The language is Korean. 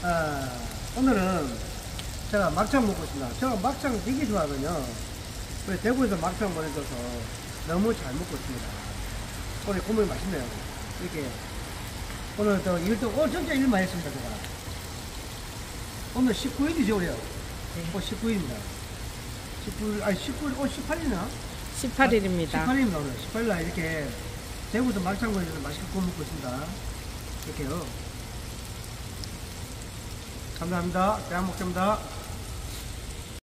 오늘은 제가 막창 먹고 있습니다. 제가 막창 되게 좋아하거든요. 우리 대구에서 막창 보내줘서 너무 잘 먹고 있습니다. 오늘 국물이 맛있네요. 이렇게 오늘 또 일도 진짜 일 많이 했습니다. 제가 오늘 19일이죠 우리요. 네. 19일입니다. 19일 아니 19일 18일이나? 18일입니다. 18일입니다. 오늘 18일날 이렇게 대구에서 막창 보내줘서 맛있게 구워 먹고 있습니다. 이렇게요. 감사합니다. 대한목장입니다.